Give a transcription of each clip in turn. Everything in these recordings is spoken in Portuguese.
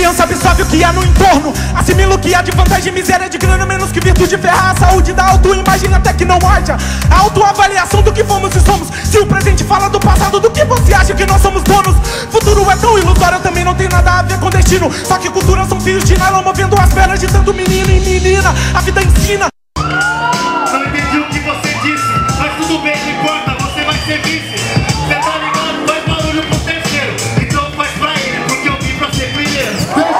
criança absorve o que há no entorno, assimila o que há de vantagem, miséria de grana, menos que virtude, ferrar a saúde da autoimagem até que não haja a autoavaliação do que fomos e somos. Se o presente fala do passado, do que você acha que nós somos donos? Futuro é tão ilusório, também não tem nada a ver com destino. Só que cultura são fios de nylon movendo as pernas de tanto menino e menina. A vida ensina. Não entendi o que você disse, mas tudo bem, não importa, você vai ser vice. Cê tá ligado? Faz barulho pro terceiro, então faz pra ele, porque eu vim pra ser primeiro.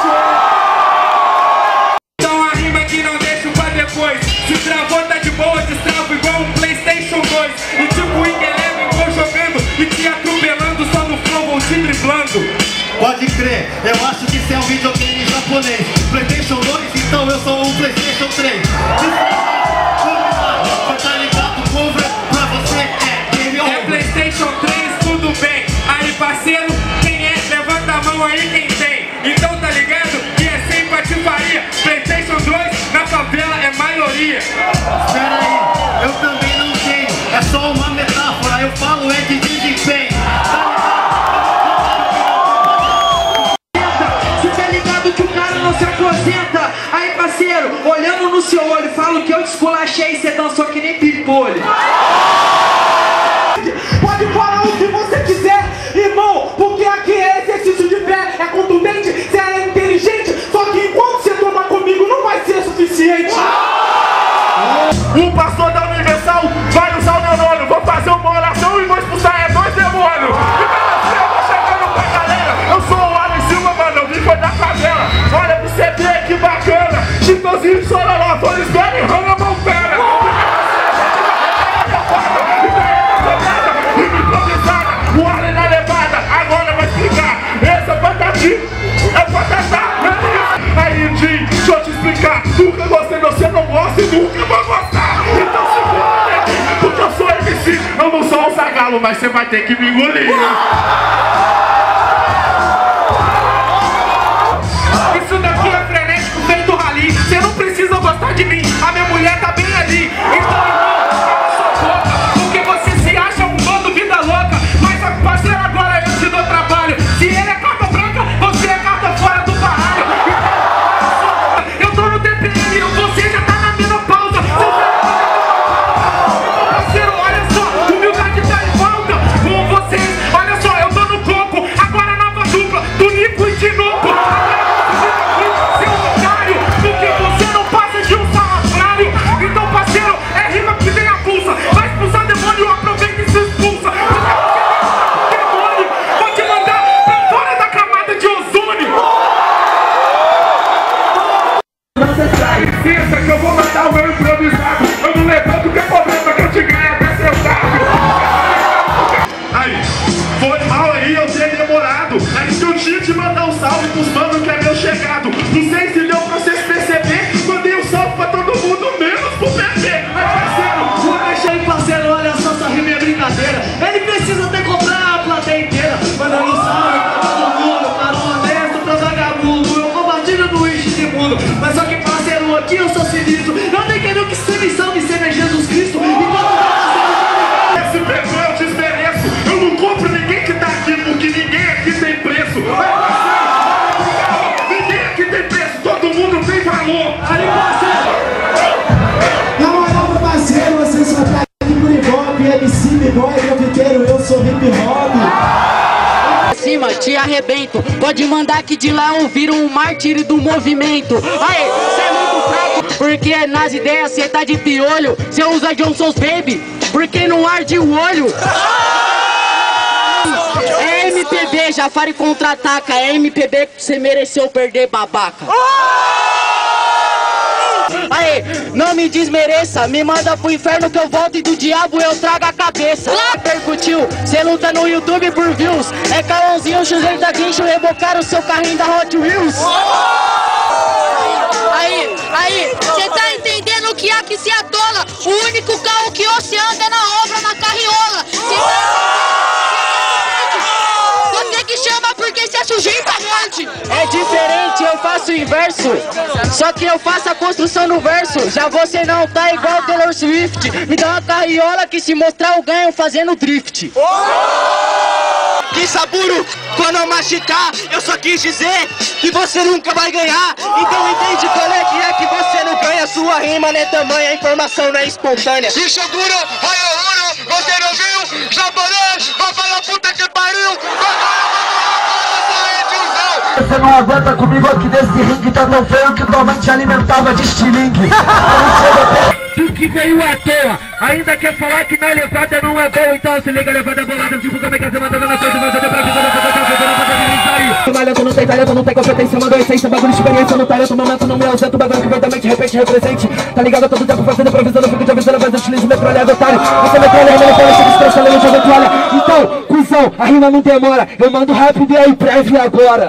Então a rima que não deixo pra depois. Se travou tá de boa, destravo igual um PlayStation 2. E tipo Wing Eleven, vou jogando e te atropelando, só no flow vou te driblando. Pode crer, eu acho que isso é um videogame japonês. PlayStation 2, então eu sou um PlayStation 3. Tá ligado, cover? Pra você é game over. É PlayStation 3, tudo bem. Aí parceiro, quem é? Levanta a mão aí quem tem. Então tá ligado que é sem patifaria. PlayStation 2 na favela é maioria. Espera aí, eu também não tenho. É só uma metáfora, eu falo é de desempenho. Se aposenta, aí parceiro, olhando no seu olho, falo que eu te esculachei e cê dançou que nem pimpolho. Pode falar o que você quiser, irmão, porque aqui é exercício de fé, é contundente, você é inteligente, só que enquanto você toma comigo não vai ser suficiente. Um pastor da Universal vai usar o neurônio, vou fazer uma oração e vou expulsar dois demônios. Eu vou chegando pra galera, eu sou o Alex Silva, mano, eu vim foi da favela. Olha pro CD, que bacana, Chitãozinho de Soroló, Flores Berry, Hannah Montana. O Arlen na levada, agora vai explicar. Essa é patati, é patatá. Aí, Jim, deixa eu te explicar. Nunca gostei, você não gosta e nunca vou gostar. Então se for, porque eu sou MC, eu não sou um zagalo, mas você vai ter que me engolir. Isso daqui é frenético feito rali. Você não precisa gostar de mim, a minha mulher tá bem ali. Então irmão, cala sua boca, porque você se acha um bando vida louca. Mas parceiro, agora eu te dou trabalho. Se ele é carta branca, você é carta fora do baralho. Então, eu tô no TPM, você já tá na menopausa. Então parceiro, olha só, humildade tá em falta. Com vocês, olha só, eu tô no coco. Agora nova dupla, do Nico e de novo. Licença que eu vou matar o meu improvisado. Eu não levanto que é problema que eu te ganho até sentado. Aí, foi mal aí eu ter demorado. É que eu tinha de mandar um salve pros manos que é meu chegado. Não sei se deu pra vocês perceber. Mandei um salve pra todo mundo, menos pro bebê. Mas parceiro, Vou deixar aí, parceiro, olha só, essa rima é brincadeira. Ele precisa ter comprado a plateia inteira. Mandando um salve pra todo mundo, para o honesto, pra vagabundo. Eu compartilho do Wish de mundo. Mas só que parceiro, aqui eu sou sinistro. Não tem quem que ser missão de ser Jesus Cristo. esse bebê eu desmereço. Eu não compro ninguém que tá aqui, porque ninguém aqui tem preço. Ninguém aqui tem preço, todo mundo tem valor. Aí, parceiro. Na moral, meu parceiro, você só tá aqui por hip-hop, MC, B-boy, grafiteiro, eu sou hip-hop. Cima, te arrebento. Pode mandar que de lá eu viro um mártir do movimento. Aê, cê é muito fraco, porque nas ideias cê tá de piolho. Cê usa Johnson's Baby, porque não arde o olho. É MPB, Jafari contra-ataca. É MPB que cê mereceu perder, babaca. Aê, não me desmereça, me manda pro inferno que eu volto e do diabo eu trago a cabeça. Percutiu, cê luta no YouTube por views. É Calãozinho, Chuzeiro da Guincho, rebocaram o seu carrinho da Hot Wheels. Aí, cê tá entendendo que aqui se atola. O único carro que você anda é na obra, na carriola. Cê tá você que chama porque se a sujeita grande. É diferente, eu faço o inverso. Só que eu faço a construção no verso. Já você não tá igual Taylor Swift. Me dá uma carriola que se mostrar eu ganho fazendo drift. Que saburo, quando eu mastigar, eu só quis dizer que você nunca vai ganhar. Então entende qual é que você não ganha. Sua rima não é tamanha, a informação não é espontânea. Ishiguro, Hayaura, você não viu? Japonês, vai falar puta que pariu! Você não aguenta comigo aqui nesse ringue, tá tão feio que tua mãe te alimentava de estilingue. Tu que veio à toa, ainda quer falar que na levada não é boa. Então se liga, levada bolada, tipo como é que você manda na frente, mas até pra vida, não tem talento, não tem competência, mandou essência, bagulho de experiência no talento, momento não me ausento, bagulho que vem da mente, repente, represente. Tá ligado todo tempo fazendo improvisando, fico te avisando, mas eu utilizo metralhado, otário. Você metralha, rima, não fala, chega estressa, leva, joga toalha. Então, cuzão, a rima não demora, eu mando rápido e aí breve agora.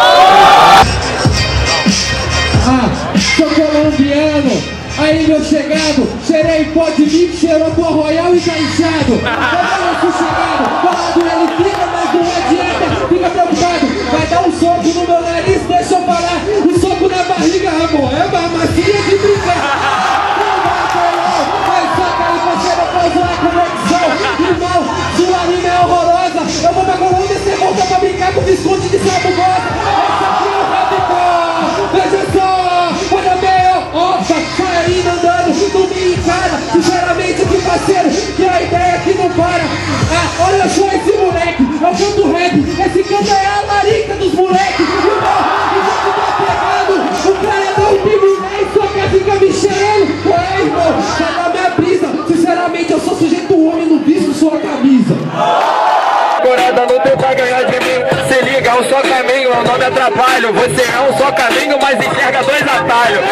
Sou colombiano, aí meu chegado, cheirei pó de mim, cheirou pó royal e tá inchado. Eu fui chegado, falado ele fica, mas não adianta, fica preocupado. Vai dar um soco no meu nariz, deixa eu falar. Um soco na barriga, amor, é uma massinha de brincar. Mas soca aí, você não pode zoar conexão. Irmão, sua rima é horrorosa. Eu vou pra Colômbia, você volta pra brincar com o Visconde de Sabugosa. Esse aqui é o Radicó, veja só, olha meu, opa, saindo andando, não me encara. Sinceramente, que parceiro, que a ideia que não para. Olha só esse moleque, eu canto rap, esse canto é a larica dos moleques. Irmão, e você tá pegando, o cara não tem mulher e só quer ficar me cheirando. Ué, irmão, sai da minha brisa. Sinceramente, eu sou sujeito homem, não visto sua camisa. Corada não tem pra ganhar de mim. Se liga, é um só caminho, eu não me atrapalho. Você é um só caminho, mas enxerga dois atalhos.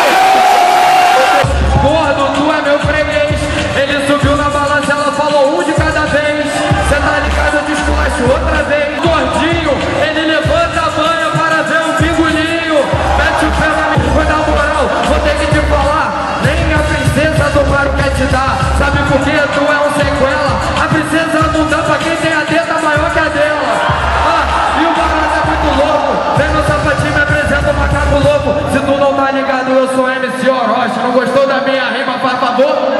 Gordo, tu é meu freguês. Ele subiu na balança, ela falou um de cada vez. Cê tá ligado, eu te esculacho outra vez. Gordinho, ele levanta a banha para ver um pingolinho. Mete o pé na minha, foi na moral, vou ter que te falar. Nem a princesa do Claro quer te dar. Sabe por quê? Tu é um sequela. A princesa não dá pra quem tem a teta maior que a dela. E o barato é muito louco. Vem no sapatinho, me apresenta o macaco louco. Se tu não tá ligado, eu sou MC Orochi. Não gostou da minha rima, por favor?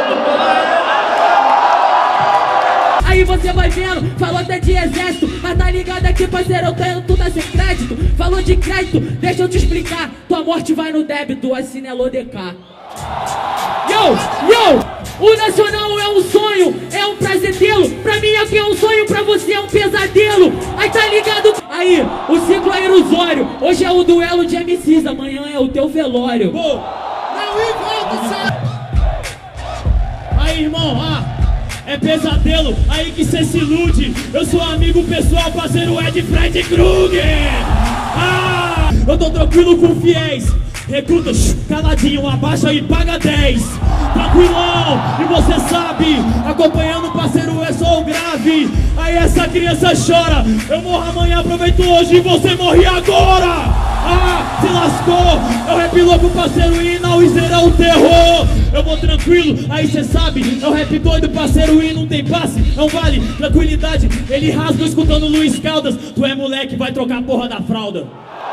Aí você vai vendo, falou até de exército, mas tá ligado aqui, parceiro, eu tenho tudo a sem crédito. Falou de crédito, deixa eu te explicar. Tua morte vai no débito, assim é LODK. O nacional é um sonho, é um prazer tê-lo. Pra mim aqui é um sonho, pra você é um pesadelo. Aí tá ligado? Aí, o ciclo é ilusório. Hoje é o duelo de MCs, amanhã é o teu velório. Aí, irmão, é pesadelo, aí que cê se ilude. Eu sou amigo pessoal, parceiro Ed Fred Krueger. Eu tô tranquilo com fiéis. Recruta, caladinho, abaixa e paga 10. Tranquilão, e você sabe, acompanhando o parceiro é só o grave. Aí essa criança chora, eu morro amanhã, aproveito hoje e você morre agora. Se lascou, é o rap louco, parceiro, e na Wizer é o terror. Eu vou tranquilo, aí cê sabe, é o rap doido, parceiro, e não tem passe. É um vale, tranquilidade, ele rasga escutando Luiz Caldas. Tu é moleque, vai trocar a porra da fralda.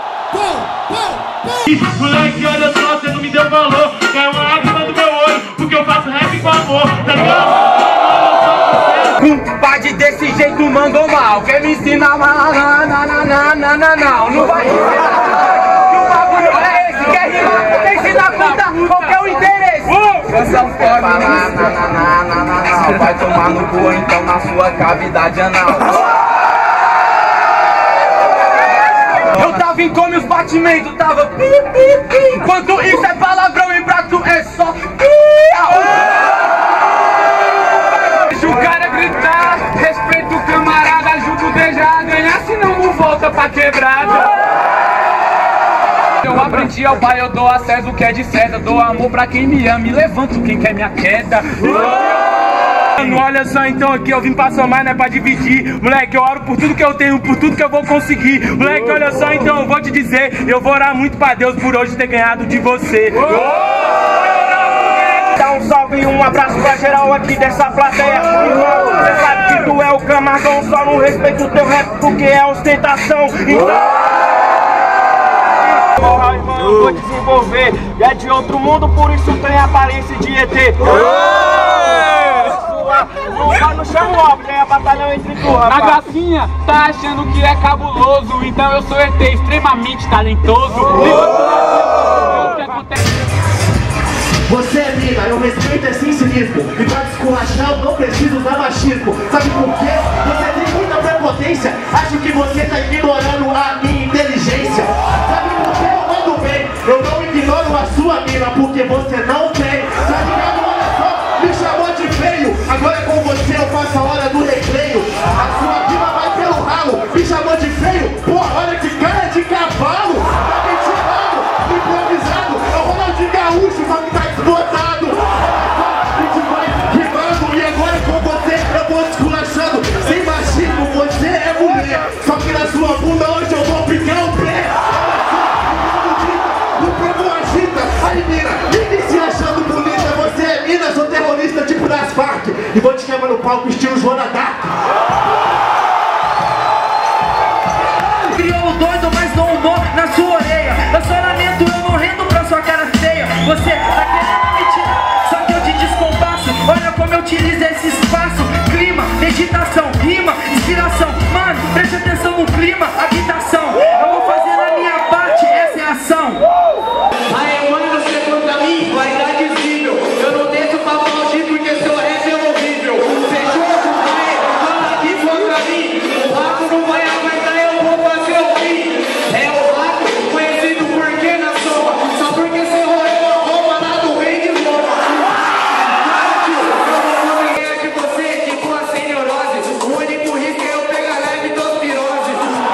Moleque, olha só, você não me deu valor. Caiu uma lágrima do meu olho, porque eu faço rap com amor, tá ligado? Compadre desse jeito mandou mal. Quer me ensinar mal? Não vai ensinar. Que o bagulho é esse? Quer rimar? Quer ensinar puta? Qual que é o interesse? Canção fora. Vai tomar no cu, então na sua cavidade anal. Eu tava em come os batimentos, tava pi, pi, pi. Enquanto isso é palavrão e prato é só pi. Deixa o cara gritar, respeita o camarada, ajuda o DJ a ganhar, senão não volta pra quebrada. Eu aprendi ao pai, eu dou a César o que é de César. Dou amor pra quem me ama e levanto quem quer minha queda. Olha só, então aqui eu vim pra somar, não é pra dividir. Moleque, eu oro por tudo que eu tenho, por tudo que eu vou conseguir. Moleque, olha só, então eu vou te dizer, eu vou orar muito pra Deus por hoje ter ganhado de você. Dá um salve e um abraço pra geral aqui dessa plateia. Irmão, você sabe que tu é o camarão, só não respeito o teu rap porque é ostentação. Irmão, eu vou desenvolver, e é de outro mundo, por isso tem aparência de ET. Não chama o óbvio, é a batalhão entre tu, rapaz. A gracinha tá achando que é cabuloso, então eu sou ET extremamente talentoso. Você é mina, eu respeito esse cinismo. E pra desculachar eu não preciso usar machismo. Sabe por quê? Você tem muita prepotência. Acho que você tá ignorando a minha inteligência. Sabe por que eu mando bem? Eu não ignoro a sua mina, porque você não tem. Tá ligado? Olha só, me chamou de feio. Agora com você eu faço a hora do recreio. A sua vida vai pelo ralo. Me chamou de feio? Porra, olha que cara de cavalo. Tá me tirando, improvisado. É o Ronaldinho Gaúcho, só que tá desbotado. A gente vai rimando e agora com você eu vou desculachando. Sem machismo, você é mulher. Só que na sua bunda hoje eu vou picar o pé. No povo agita, aí mina, ninguém se achando bonita. Você é mina, sou terrorista tipo das Farc. E vou te queimar no palco estilo Joana Dark. Criou o doido, mas não humor na sua orelha. Eu só lamento, eu não rendo pra sua cara feia. Você tá querendo me tirar, só que eu te descompasso. Olha como eu utilizo esse espaço. Clima, meditação, rima, inspiração. Mano, preste atenção no clima, habitação. Eu vou fazer a minha parte, essa é a ação. Aí, mano, você contra mim, vai dar desnível. Eu não deixo pra fugir porque seu rap é horrível. Fechou? Vai, fala aqui contra mim. O rato não vai aguentar, eu vou fazer o fim. É o rato, conhecido por quê na sopa? Só porque você roeu a roupa lá do rei de Roma. Eu vou ganhar de você, tipo assim, neurose. O único risco é eu pegar leve dosvirose.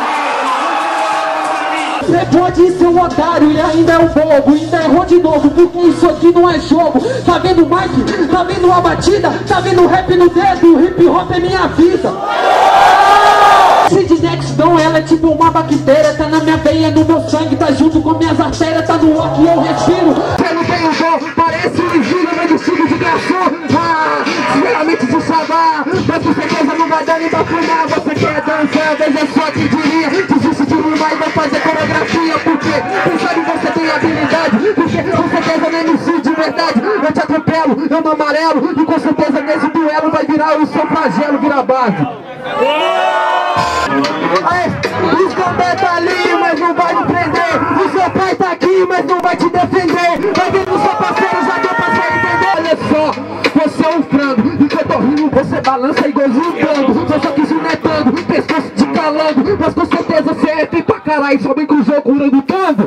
Você pode ser um otário e ainda é um bobo. Ainda errou de novo, porque isso aqui não é jogo. Tá vendo o Mike? Tá vendo a batida? Tá vendo o rap no dedo? O hip hop é minha vida. Sid Next não, ela é tipo uma bactéria. Tá na minha veia, no meu sangue, tá junto com minhas artérias. Tá no ar que eu respiro. Você não tem um dom, parece um exílio, meu vestido de garçom. Sinceramente de chamar, mas com certeza não vai dar nem pra fumar. Você quer dançar, veja só que diria. Desiste de rimar e vai fazer coreografia. Porque quem sabe você tem habilidade. Porque com certeza nem me sinto de verdade. Eu te atropelo, eu no amarelo. E com certeza nesse duelo vai virar o seu flagelo, vira base. O escambé tá ali, mas não vai me prender. O seu pai tá aqui, mas não vai te defender. Vai ver no seu parceiro, já deu pra você entender. Olha só, você é um frango. Enquanto eu rimo, você balança igualzinho um tango. Só que isso não é tango, pescoço de calango. Mas com certeza você é feio pra caralho. Só bem cruzou com o tango.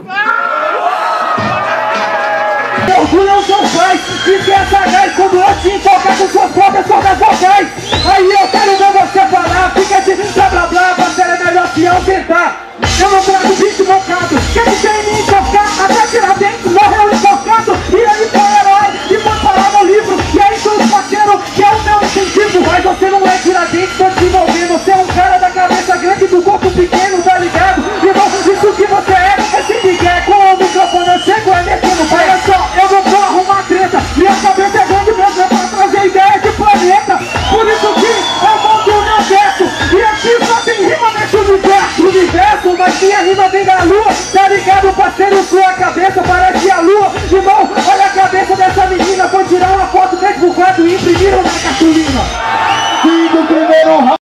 Orgulho é o seu pai, de ser sagaz quando eu te enfocar com suas próprias cordas vocais. Aí eu quero ver você falar, fica de blá blá blá, parceiro, é melhor se eu tentar. Eu não trago bicho bocado, quem tem me enfocar, até tirar dentro, morreu enforcado. E aí foi herói, e foi parar no livro, e aí foi o parceiro, que é o meu incentivo. Mas você não é tiradentes, tô desenvolvendo, você é um cara da cabeça grande, do corpo pequeno, tá ligado? Irmão, isso que você é esse migué, com o microfone eu chego, é metendo pé. Olha só, eu não vou arrumar treta, minha cabeça é grande mesmo, é pra trazer ideia de planeta. Por isso que eu monto o meu verso, e aqui só tem rima nesse universo. Mas minha rima vem da lua, tá ligado, parceiro? Sua cabeça parece a lua, irmão.